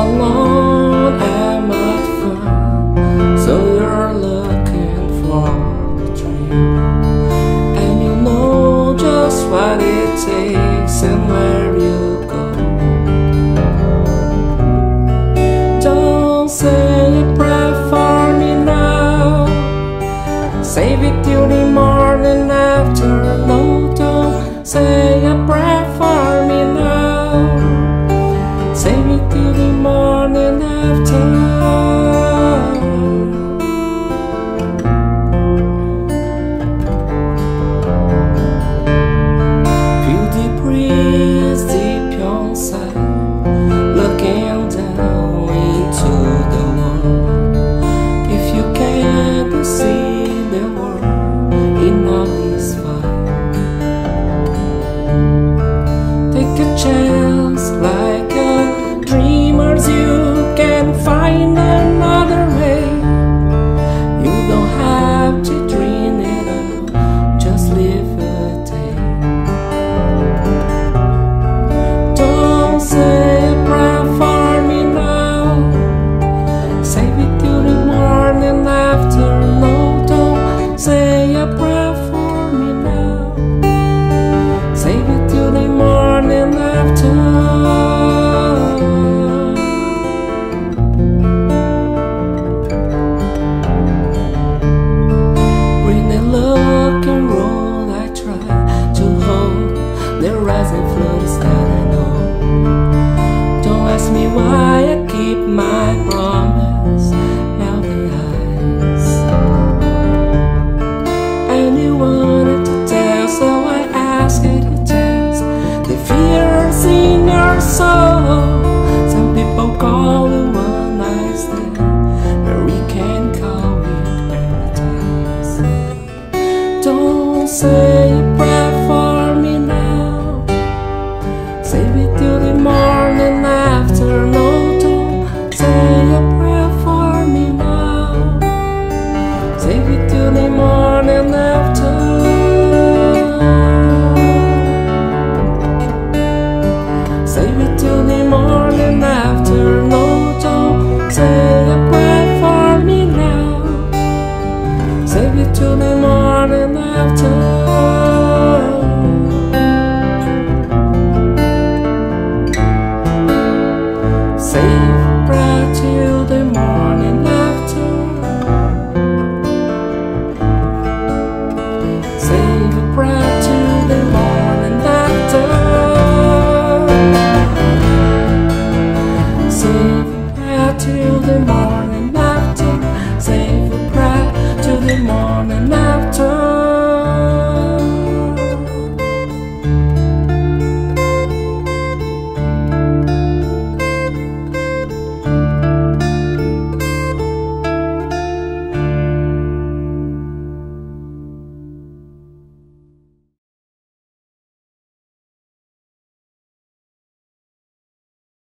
alone am I fun. So you're looking for the dream, and you know just what it takes and where you go. Don't say a prayer for me now, save it till the morning after. No, don't say a prayer for me now, save it till the morning after. Feel the breeze deep inside, looking down into the world. If you can't see the world in all its fire, take a chance like a dreamers. You can find another way. You don't have to dream it up, just live a day. Don't say a prayer for me now, save it till the morning after. No, don't say a prayer for me now, save it till the morning after. The rising flood is that I know. Don't ask me why